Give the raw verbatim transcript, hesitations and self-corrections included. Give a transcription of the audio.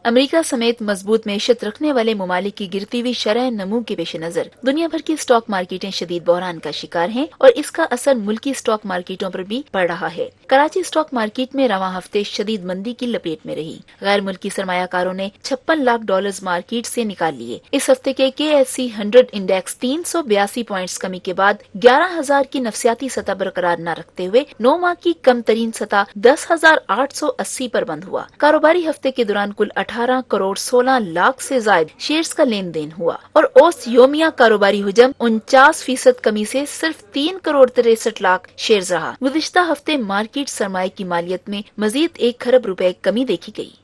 America समेत मजबूत मैशत रखने वाले ममालिक की गिरती हुई शरह नमू के पेश नजर दुनिया भर की स्टॉक मार्केटें शदीद बहरान का शिकार हैं और इसका असर मुल्की स्टॉक मार्केटों पर भी पड़ रहा है। कराची स्टॉक मार्केट में रवां हफ्ते शदीद मंदी की लपेट में रही। गैर मुल्की सरमायाकारों ने छप्पन लाख डॉलर मार्केट से निकाल लिए। इस हफ्ते के के एस सी हंड्रेड इंडेक्स तीन सौ बयासी पॉइंट्स कमी के बाद ग्यारह हजार की नफसियाती सतह बरकरार न रखते हुए नौ माह की कम तरीन सतह दस हजार आठ सौ अस्सी पर बंद हुआ। कारोबारी हफ्ते के दौरान कुल अठारह करोड़ सोलह लाख से जायद शेयर्स का लेन देन हुआ और औसत योमिया कारोबारी हुजम उनचास फीसद कमी से सिर्फ तीन करोड़ तिरसठ लाख शेयर्स रहा। गुज़िश्ता हफ्ते मार्केट सरमाए की मालियत में मजीद एक खरब रुपए कमी देखी गई।